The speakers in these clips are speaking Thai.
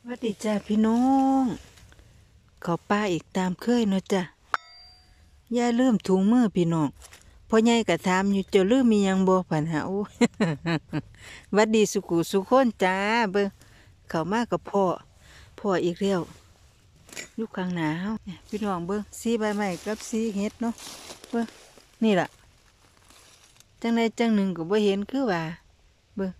สวัสดีจ้าพี่น้องเขาป้าอีกตามเคยเนาะจ้ะย่าลืมถุงมือพี่น้องพ่อใหญ่ก็ถามอยู่เจ้าลืมมียังบ่ผันหาโอ้ หวัดดีสุขุสุขคนจ้าเบิ่งเข้ามากับพ่ออีกแล้วอยู่ข้างหนาวเนี่ยพี่น้องเบิ่งสีใบไม้กับสีเห็ดเนาะเบิ่งนี่ล่ะจังใดจังหนึ่งก็บ่เห็นคือว่าเบิ่ง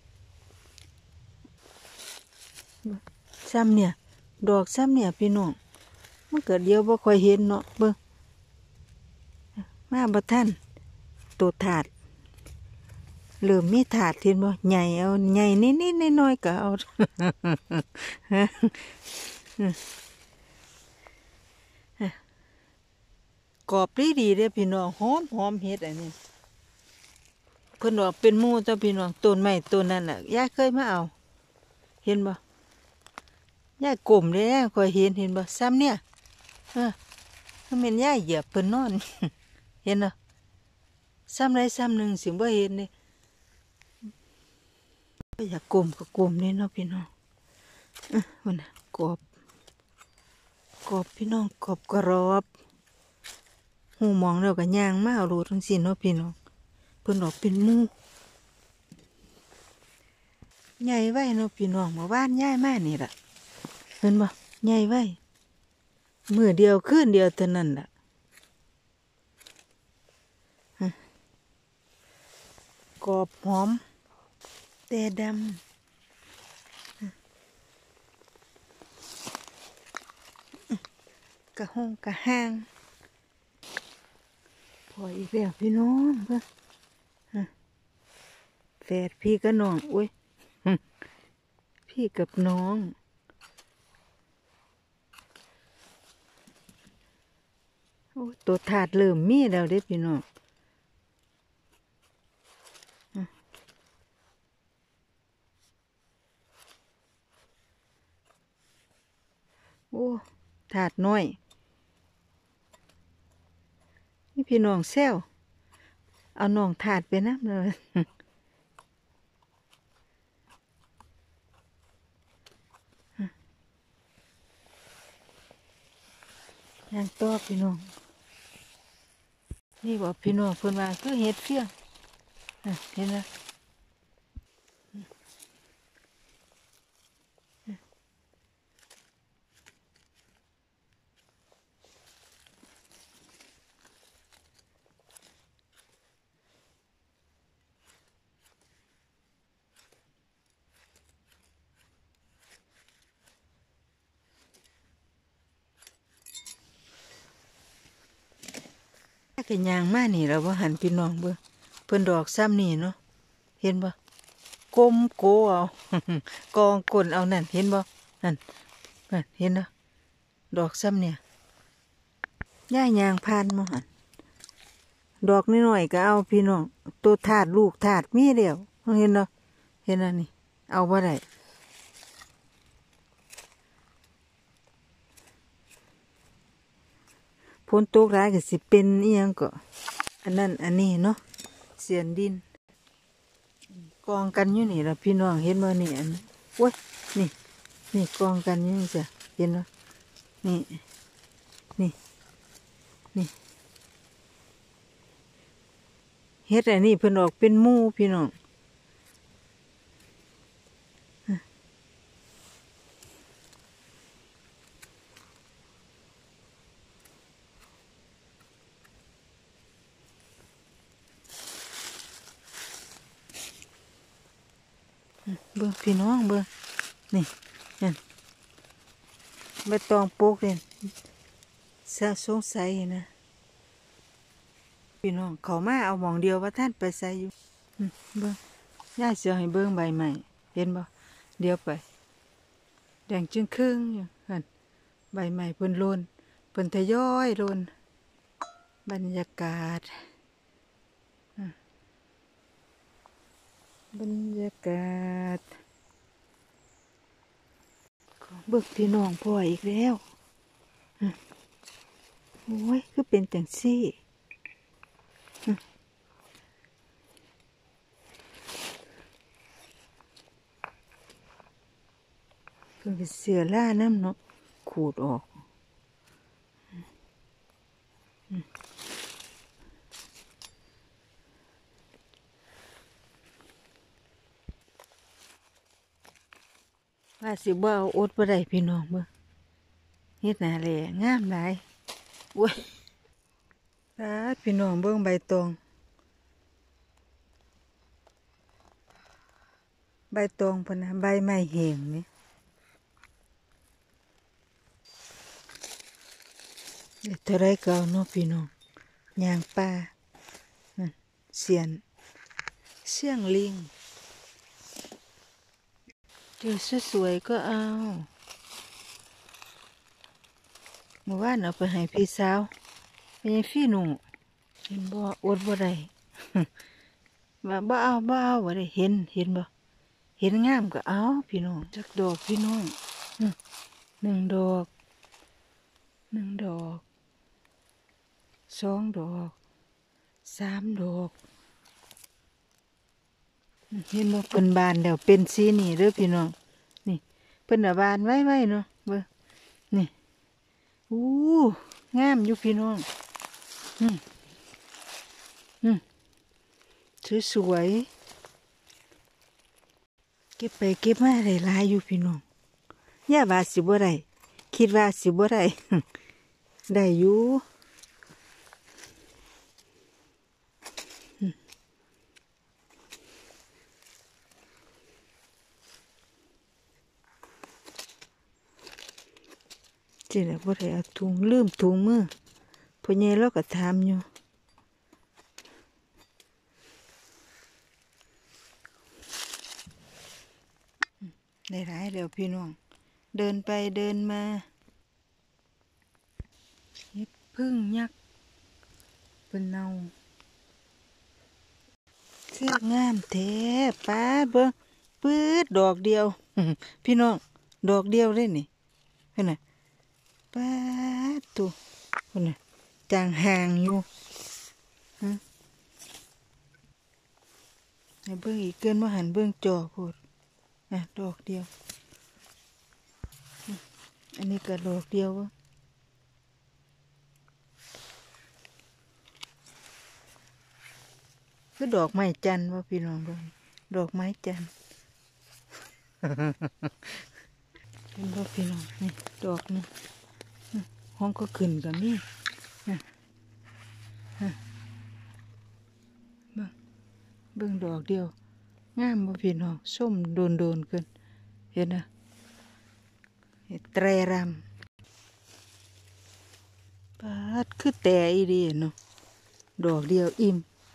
ซ้ำเนี่ยดอกซ้ำเนี่ยพี่น้องมันเกิดเดียวบ่ค่อยเห็นเนาะเบิ่งมาบ่ทันตัวถาดเริ่มมีถาดเห็นบ่ใหญ่เอาใหญ่นิดๆน้อยๆก็เอา กรอบดีเด้อพี่น้องหอมเฮ็ดอันนี้เพิ่นว่าเป็นหมู่ต่อพี่น้องต้นไม้ต้นนั้นน่ะยายเคยมาเอาเห็นบ่ยายก้มเลยค่อยเห็นบ่ซ้ำเนี่ยมันเป็นยายเหยียบเพิ่นนอน เห็นบ่ซ้ำใดซ้ำหนึ่งสิบ่เห็นเด้อยากก้มก็ก้มนี่เนาะพี่น้องมันน่ะกรอบพี่น้องกรอบกรอบหูมองแล้วก็ย่างมาเอาโลดจังซี่เนาะพี่น้องเพิ่นออกเป็นหมู่ใหญ่ไว้เนาะพี่น้องเมื่อวานย้ายมานี่ล่ะเห็นบ่ใหญ่ไว้มื้อเดียวคืนเดียวเท่านั้นล่ะกรอบหอมแต่ดำกะห้องกะห้างพออีกแล้วพี่น้องเบิ่งแฝดพี่กับน้องอุ้ย พี่กับน้องโอ้ตัวถาดเริ่มมีแล้วเด้พี่น้องโอ้ถาดน้อยนี่พี่น้องแซวเอาน้องถาดไปนะเลย ย่างต่อพี่น้องนี่บอกพี่น้องเพิ่นว่าคือเห็ดเฟี้ยงเห็นไหมก็ย่างมานี่เราบ่หันพี่น้องเบิ่งเพิ่นดอกซ้ำนี่เนาะเห็นบ่กลมโกเอา กองก้นเอานั่นเห็นบ่นั่นเห็นเนาะดอกซ้ำเนี่ยย่ายยางพานมาหันดอกน้อยๆก็เอาพี่น้องตัวถาดลูกถาดมีเดียวเห็นเนาะเห็นอันนี้เอาบ่ได้พ้นตกร้ายก็สิเป็นอีหยังก็อันนั้นอันนี้เนาะเสียนดินกองกันอยู่นี่ล่ะพี่น้องเห็นบ่นี่อันโอ้ยนี่กองกันอยู่นี่จ้ะเห็นเนาะนี่นี่เฮ็ดอันนี้เพิ่นออกเป็นหมู่พี่น้องเบิ่งพี่น้องเบิ่งนี่นั่นใบตองปลูกเลยสงสัยนะพี่น้องเขามาเอาหมองเดียวว่าท่านไปใส่อยู่เบิ่งย่าเสียให้เบิ่งใบใหม่เห็นบ่เดี๋ยวไปแดงจึงครึ่งอยู่หั่นใบใหม่เพิ่นโลนเพิ่นทยอยโลนบรรยากาศบรรยากาศเบิกพี่น้องพ่ออีกแล้วโอ้ยคือเป็นจังซี่เพิ่นก็เสือล่าน้ำเนาะขูดออกว่าสิบ่เอาอดบ่ได้พี่น้องเบิ่งเฮ็ดหน้าแหล่งามหลายโอ้ยตาดพี่น้องเบิ่งใบตองใบตองพุ่นน่ะใบไม้แห้งนี่เฮ็ดเท่าไรก็เอาเนาะพี่น้องย่างป่านั่นเสียงลิงเจอสวยๆก็เอาเมื่อวานเอาไปให้พี่สาวไปให้พี่หนุ่งเห็นบ่อดบ่ได้ ว่าบ่เอาบ่ได้เห็นบ่เห็นงามก็เอาพี่น้องจักดอกพี่น้องหนึ่งดอกสองดอกสามดอกเห็นบ่เพิ่นบานแล้วเป็นสีนี่เด้อพี่น้องนี่เพิ่นน่ะบานไว้เนาะเบิ่งนี่อู้งามอยู่พี่น้องสวยๆเก็บไปเก็บมาได้หลายอยู่พี่น้องย่าว่าสิบ่ได้คิดว่าสิบ่ได้ ได้อยู่จิแล้วบ่ได้เอาถุงลืมถุงมือพ่อใหญ่เราก็ถามอยู่ได้หลายแล้วพี่น้องเดินไปเดินมาเฮ็ดพึ่งยักษ์เป็นเนาเสื้องามแท้ป้าดเบิ่งปื๊ดดอกเดียว พี่น้องดอกเดียวเลยนี่เห็นน่ะป้าดตัวเห็นน่ะจางห่างอยู่ให้เบิ่งอีกเกินมาหันเบิ่งจอโพดดอกเดียวอันนี้ก็ดอกเดียววะคือดอกไม้จันทร์วะพี่น้องเบิ่งดอกไม้จันทร์ เห็นบ่พี่น้องนี่ดอกนึงห้องก็ขึ้นกับนี่เบิ่งดอกเดียวงามบ่พี่น้องส้มโดนขึ้นเห็นนะเห็ดแตรรำปาดคือแต่อีดีเนาะดอกเดียวอิ่ม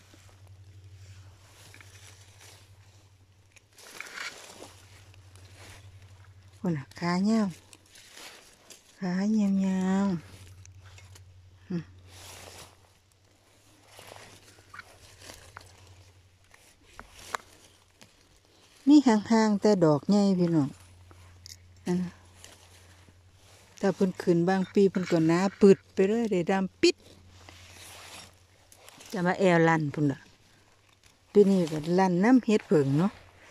คนน่ะขาเหี่ยวขาเหี่ยวมีห่างๆแต่ดอกใหญ่พี่น้องถ้าเพิ่นขึ้นบางปีเพิ่นก็หนาปึดไปเลยได้ดำปิดจะมาแอวลั่นพุ่นล่ะปีนี้ก็ลั่นน้ำเฮ็ดเผิงเนาะ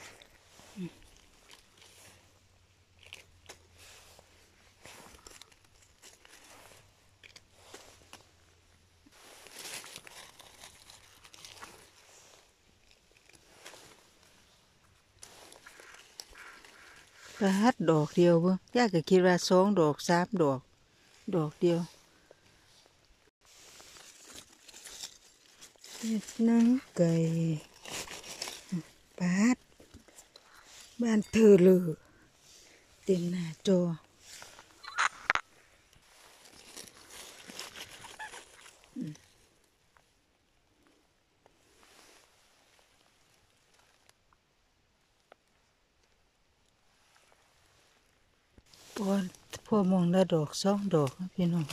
ปาดดอกเดียวเบิ่งย่าก็คิดว่าสองดอกสามดอกดอกเดียวเฮ็ดหนังไก่ปาดบ้านเธอเลยเต็มหน้าจอพอมองได้ดอกสองดอกพี่น้อง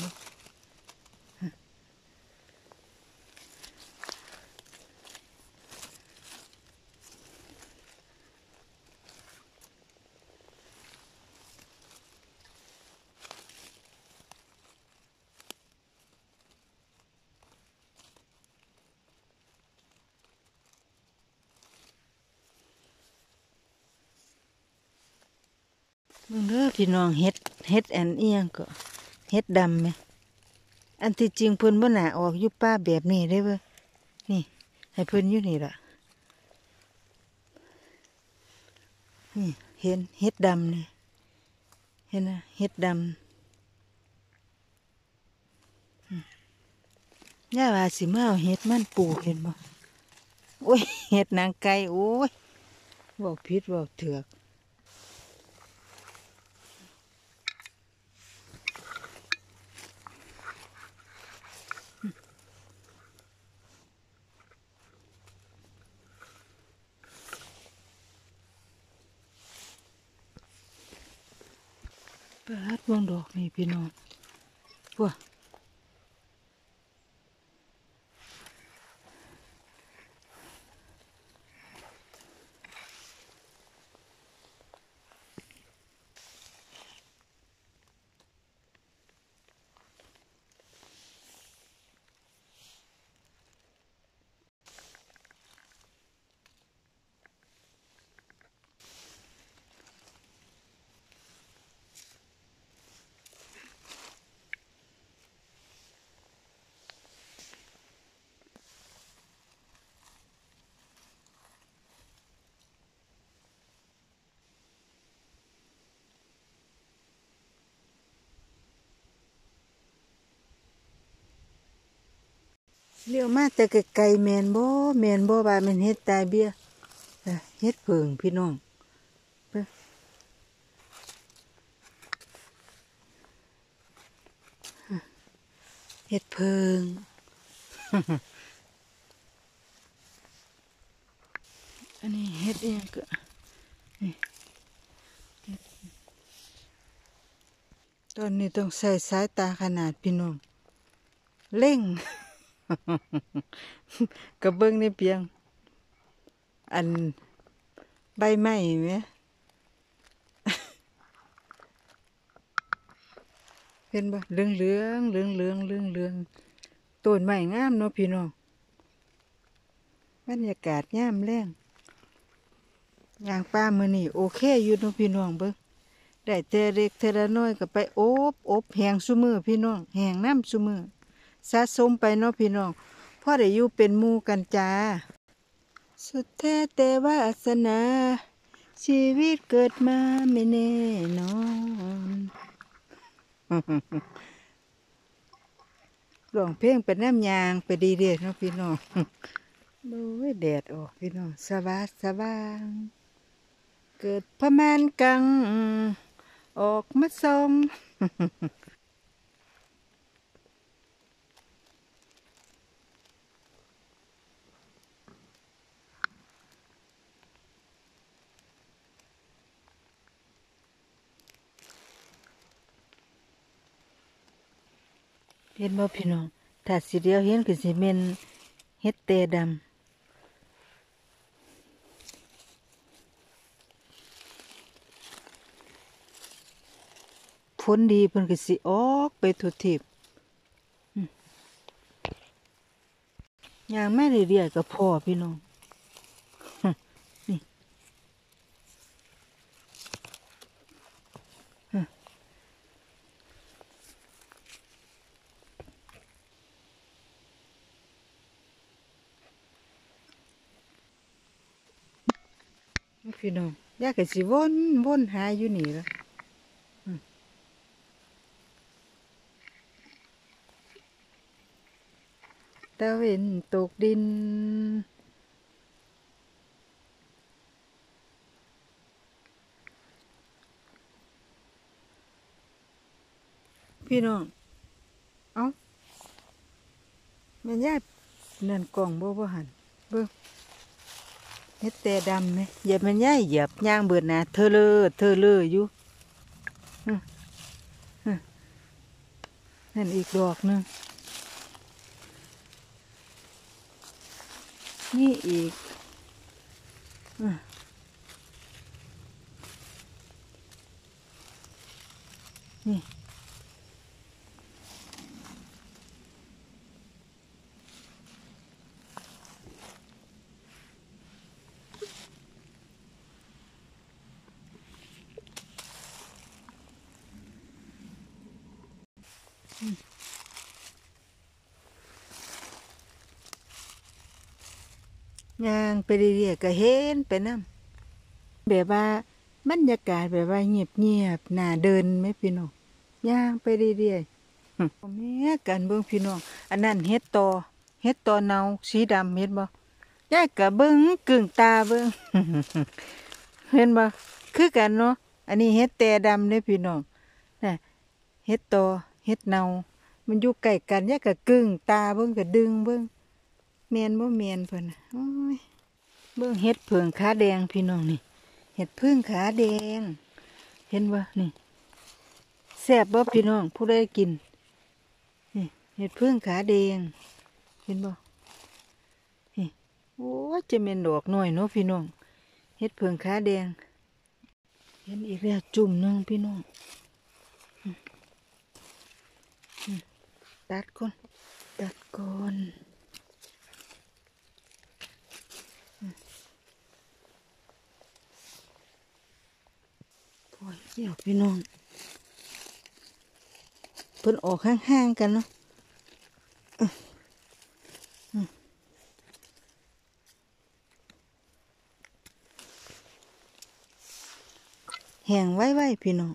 มึงเด้อพี่น้องเฮ็ดอันเอียงก็เฮ็ดดำไหมอันที่จริงเพิ่นบ่น่าออกอยู่ป่าแบบนี้ได้เว้ยนี่ให้เพิ่นอยู่นี่ล่ะนี่เห็นเฮ็ดดำนี่เห็นนะเฮ็ดดำย่าว่าสิมาเอาเฮ็ดมันปลูกเห็นบ่โอ้ยเฮ็ดนางไก่โอ้ยบอกผิดบอกเถือกปาดวงดอกนี่พี่น้องว้าเลี้ยวมาแต่ไกลๆแม่นบ่ว่าแม่นเฮ็ดตายเบี้ยเฮ็ดเพิงพี่น้องเบิ่งเฮ็ดเพิง อันนี้เฮ็ดเองก็นี่ตอนนี้ต้องใส่สายตาขนาดพี่น้องเร่ง กระเบื้องในเปียงอันใบไม้ไหม เห็นบ่เหลืองต้นไม้งามเนาะพี่น้องบรรยากาศยามแล้งอย่างป่ามื้อนี้โอเคอยู่เนาะพี่น้องเบิ่งได้แต่เล็กแต่ละน้อยก็ไปอบแหงซุมื้อพี่น้องแหงน้ำซุมื้อสะสมไปเนาะพี่น้องพอได้อยู่เป็นหมู่กันจ้าสุดแท้แต่วาสนาชีวิตเกิดมาไม่แน่นอน ร้องเพลงเป็นน้ำยางไปดีเด็ดเนาะพี่น้อง โอ้ยแดดออกพี่น้องสว่างเกิดพะแมนกังออกมาส่อง เห็นบ่พี่น้องถ้าสิเดียวเห็นก็สิเม่นเฮ็ดเตดำผลดีเพิ่นก็สิออกไปทั่วทิพย์ย่างแม่เรื่อยๆก็พอพี่น้องนี่พี่น้องย่าก็สิวนหาอยู่นี่ล่ะตะเวนตกดินพี่น้องเอ้าแม่นยายนั่นกล่องบ่หันเบิ่งเฮ็ดแต่ดำไหมอย่าแม่นยายเหยียบย่างเบิดหน้าเธอเลออยู่อื้อนั่นอีกดอกหนึงนี่อีกนี่ย่างไปเรื่อยๆก็เห็นไปนำแบบว่าบรรยากาศแบบว่าเงียบๆน่าเดินไหมพี่น้องย่างไปเรื่อยๆแม่กันเบิ่งพี่น้องอันนั้นเฮ็ดตอเนาสีดำเห็นบ่ยายก็เบิ่งกึ่งตาเบิ่ง เห็นบ่คือกันเนาะอันนี้เฮ็ดแต่ดำเด้พี่น้องน่ะเฮ็ดตอเฮ็ดเนามันอยู่ใกล้กันยายก็กึ่งตาเบิ่งก็ดึงเบิ่งแม่นบ่แม่นเพิ่นน่ะโอ้ยเบิ่งเฮ็ดเผิงขาแดงพี่น้องนี่เฮ็ดพึ่งขาแดงเห็นบ่นี่แซ่บบ่พี่น้องผู้ใดกินนี่เฮ็ดพึ่งขาแดงเห็นบ่นี่โอ้ยจะแม่นดอกน้อยเนาะพี่น้องเฮ็ดเผิงขาแดงเห็นอีกแล้วจุ่มนึงพี่น้องตัดก่อนโอ้ยเดี๋ยวพี่น้องเพิ่นออกห่างๆกันเนาะแห้งไว้พี่น้อง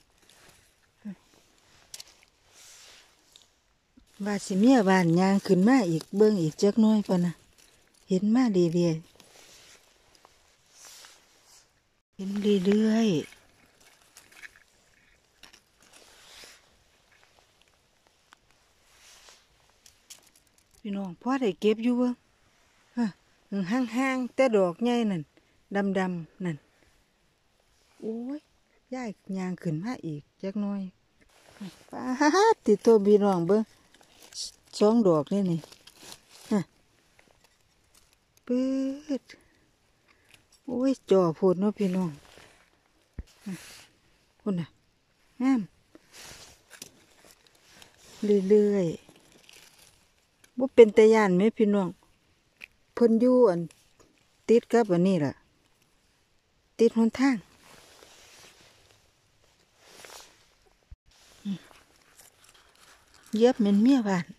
ว่าสิเมียบ้านยางขึ้นมาอีกเบิ่งอีกจักหน้อยพอนะเห็นมาเรื่อยๆเห็นเรื่อยๆพี่น้องพอได้เก็บอยู่เบิ่งฮะห่างๆแต่ดอกใหญ่นั่นดำๆนั่นโอ้ยยายยางขึ้นมาอีกจักหน้อยป้าดติดตัวพี่น้องเบิ่ง2 ดอกนี่ฮะปื๊ดโอ้ยจ่อโพดเนาะพี่น้องพุ่นน่ะงามเรื่อยๆบ่เป็นตาย้านไหมพี่น้องเพิ่นอยู่อันติดกับอันนี้ล่ะติดหนทางเหยียบเหม็นเมียบ้าน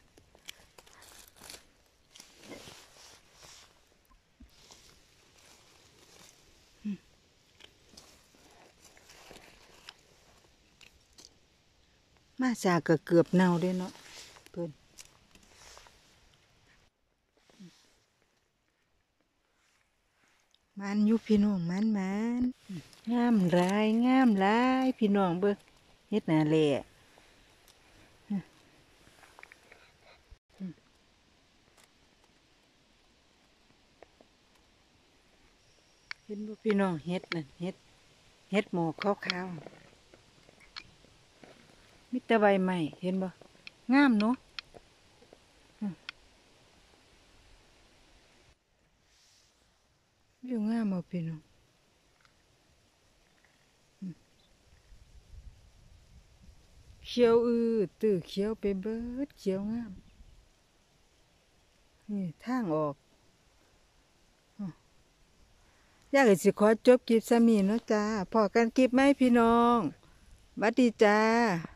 มาจากก็เกือบเน่าด้วยเนาะเพิ่นมันอยู่พี่น้องมันงามหลายพี่น้องเบิ่งเฮ็ดหน้าแหล่เห็นบ่พี่น้องเฮ็ดนั่นเฮ็ดหมอกขาวๆมีแต่ใบใหม่เห็นบ่งามเนาะวิวงามบ่พี่น้องเขียวตื้อเขียวไปเบิดเขียวงามนี่ทางออกอยากให้สิขอจบคลิปซะมีเนาะจ้าพอกันคลิปไหมพี่น้องบัดดีจ้า